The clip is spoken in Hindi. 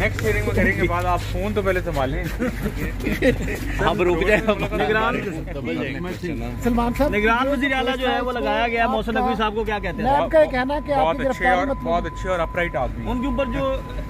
नेक्स्ट हियरिंग में करेंगे बाद। आप फोन तो पहले संभालें। आप रुक जाए। सलमान साहब, निगरान वज़ीर आला जो है वो लगाया गया, मोहसिन नकवी साहब को क्या कहते हैं? आपका कहना है कि बहुत अच्छे और अपराइट आदमी। उनके ऊपर जो